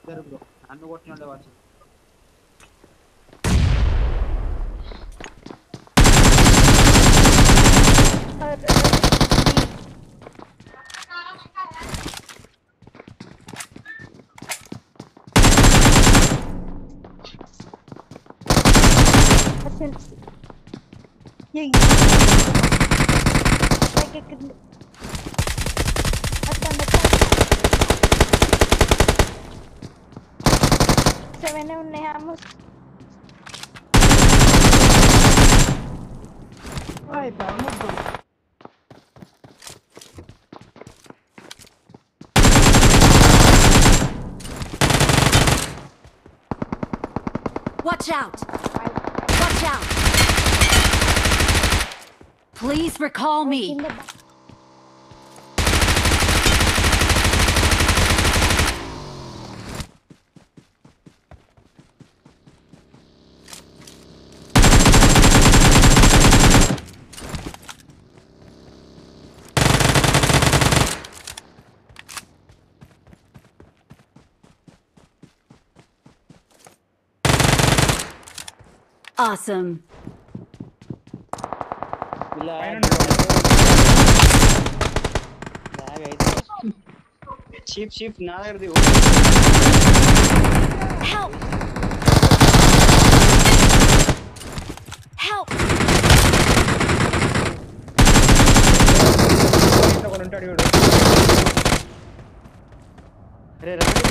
ఇద్దరు బ్రో నన్ను కొట్టినోళ్ళే వచ్చి Watch out! Watch out! Please recall me. Awesome. Sheep, na దగ్గరది. Help! Help! ఒకడు ఉంటాడు చూడు. అరే రాండి